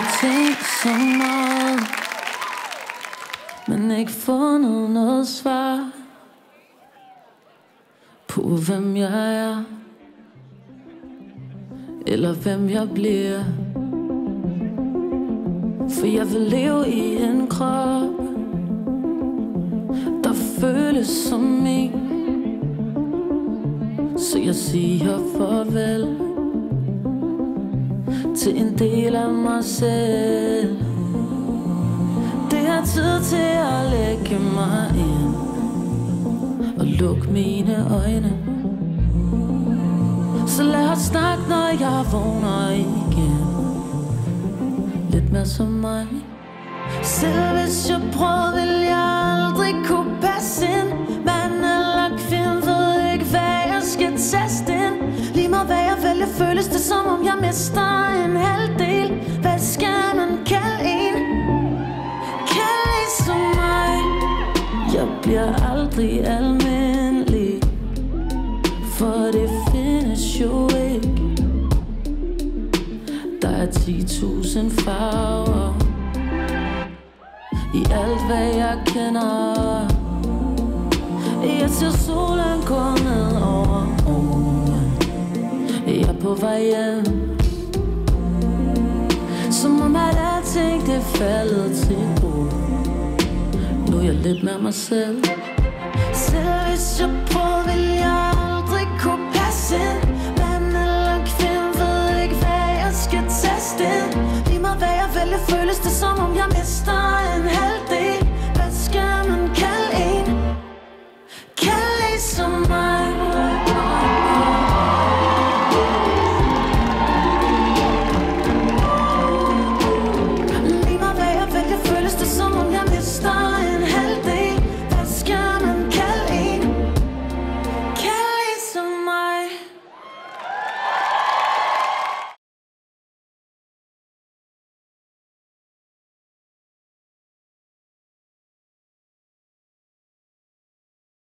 tænkt så meget, men ikke fundet noget svar på hvem jeg er, eller hvem jeg bliver. For jeg vil leve i en krop, der føles som min. Så jeg siger farvel til en del af mig selv. Det er tid til at lægge mig ind og lukke mine øjne. Så lad os snakke, når jeg vågner igen. Lidt mere som mig. Selv hvis jeg prøvede, vil jeg aldrig kunne passe ind. Mand eller kvinde ved ikke, hvad jeg skal teste ind. Lige meget hvad jeg vælger, føles det som om jeg mister en halvdel. Hvad skal man kalde en? Kalde en som mig. Jeg bliver aldrig almindelig, for det findes jo ikke. Der er 10.000 farver i alt hvad jeg kender. Jeg ser solen gå ned over åen. Jeg er på vej hjem, som om at alting det er faldet til ro. Nu er jeg lidt med mig selv. Selv hvis jeg prøver, vil jeg aldrig kunne passe ind. Mand eller kvinde ved ikke, hvad jeg skal teste ind. Lige meget hvad jeg vælger, føles det som om jeg mister